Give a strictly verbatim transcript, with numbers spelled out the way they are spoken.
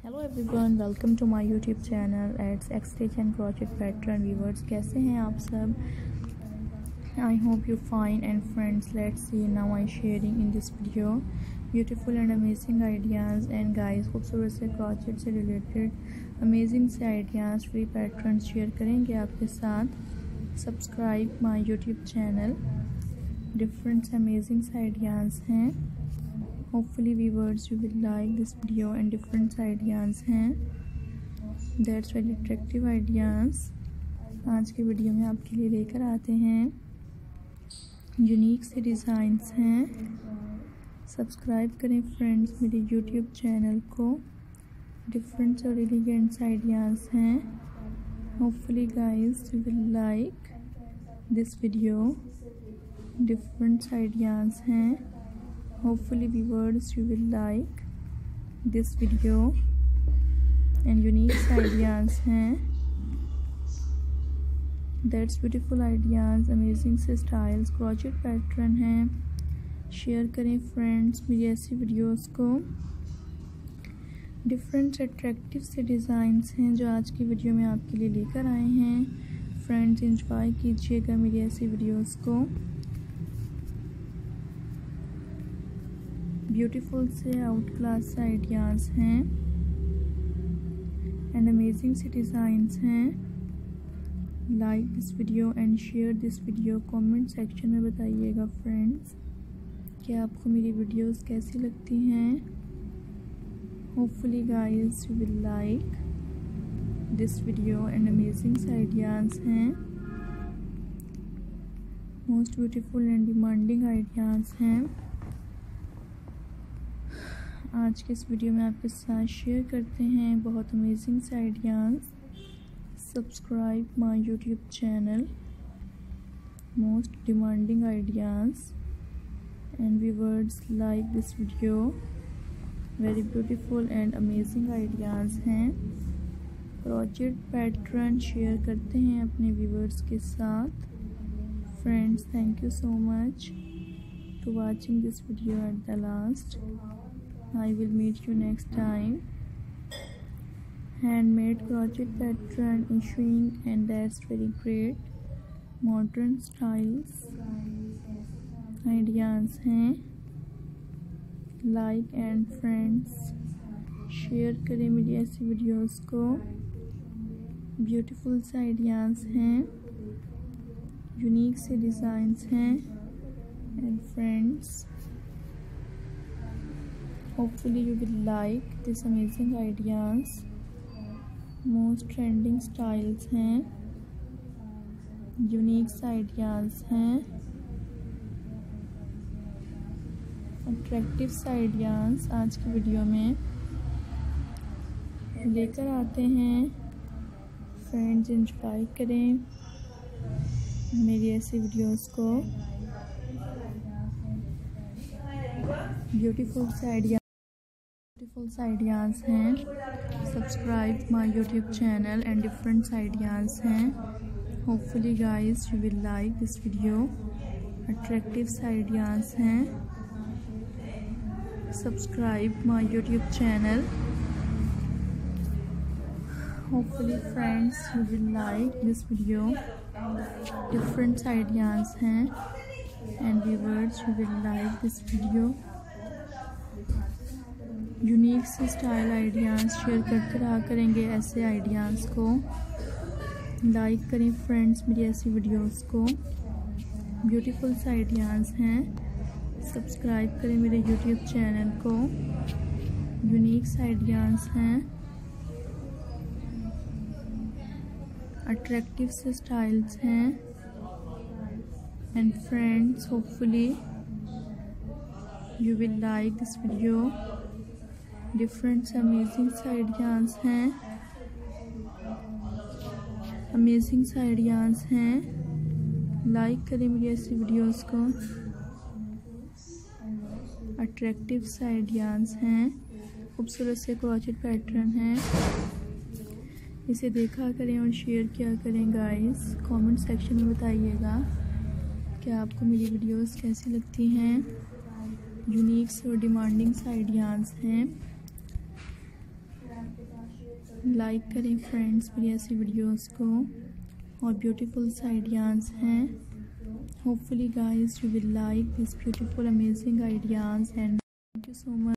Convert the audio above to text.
Hello everyone, welcome to my YouTube channel एट्स एक्सटेज and crochet pattern viewers. कैसे हैं आप सब? I hope you fine and friends, let's see now I sharing in this video beautiful and amazing ideas and guys खूबसूरत से crochet से related amazing से आइडियाज़ फ्री पैटर्न शेयर करेंगे आपके साथ। Subscribe my YouTube channel. Different से amazing से ideas हैं। hopefully viewers you will like this video and different ideas हैं, that's very attractive ideas। आज के वीडियो में आपके लिए लेकर आते हैं यूनिक से डिज़ाइंस हैं। सब्सक्राइब करें फ्रेंड्स मेरे यूट्यूब चैनल को। डिफरेंट और एलिगेंट आइडियाज़ हैं। hopefully guys you will like this video। Different ideas हैं। hopefully viewers you will like this video and unique ideas हैं, that's beautiful ideas, amazing से styles crochet pattern हैं। Share करें friends मेरी ऐसी videos को। Different attractive से designs हैं जो आज की वीडियो में आपके लिए लेकर आए हैं। फ्रेंड्स एंजॉय कीजिएगा मेरी ऐसी वीडियोस को। ब्यूटीफुल से आउट क्लास आइडियाज़ हैं एंड अमेजिंग से डिज़ाइंस हैं। Like this video and share this video. Comment section में बताइएगा फ्रेंड्स कि आपको मेरी वीडियोस कैसी लगती हैं। Hopefully guys you will like this video and amazing से आइडियाज़ हैं। Most beautiful and demanding ideas हैं। आज के इस वीडियो में आपके साथ शेयर करते हैं बहुत अमेजिंग से ideas. Subscribe my YouTube channel. Most demanding ideas and viewers like this video. Very beautiful and amazing ideas हैं। क्रॉचेट पैटर्न शेयर करते हैं अपने व्यूअर्स के साथ। Friends thank you so much to watching this video at the last. I will meet you next time। Handmade crochet pattern issuing and that's very great। Modern styles ideas हैं। Like and friends share करें मेरी ऐसी videos को। Beautiful से ideas हैं। Unique से designs हैं and friends hopefully you will like this amazing ideas। most trending styles हैं, unique ideas हैं, attractive ideas आज की वीडियो में लेकर आते हैं। फ्रेंड्स एंजॉय करें मेरी ऐसी वीडियोस को। ब्यूटीफुल से आइडिया ब्यूटीफुल आइडियाज़ हैं। Subscribe my YouTube channel and different ideas हैं। Hopefully guys you will like this video. Attractive ideas हैं। Subscribe my YouTube channel. Hopefully friends you will like this video. Different ideas हैं and viewers you will like this video. Unique से style ideas share करते रहा करेंगे ऐसे ideas को। Like करें friends मेरी ऐसी वीडियोस को। ब्यूटीफुल से आइडियाज़ हैं। सब्सक्राइब करें मेरे यूट्यूब चैनल को। यूनिक से आइडियाज़ हैं। अट्रैक्टिव से स्टाइल्स हैं and friends hopefully you will like this video. Different amazing ideas हैं। अमेजिंग आइडियाज़ हैं। लाइक करें मेरी ऐसी वीडियोस को। अट्रैक्टिव आइडियाज़ हैं। खूबसूरत से क्रॉचेट पैटर्न हैं। इसे देखा करें और शेयर किया करें गाइस। कमेंट सेक्शन में बताइएगा कि आपको मेरी वीडियोस कैसी लगती हैं। यूनिक और डिमांडिंग आइडियाज़ हैं। लाइक करें फ्रेंड्स मेरी ऐसी वीडियोस को, और ब्यूटीफुल से आइडियाज़ हैं. Hopefully guys you will like this beautiful amazing ideas and thank you so much.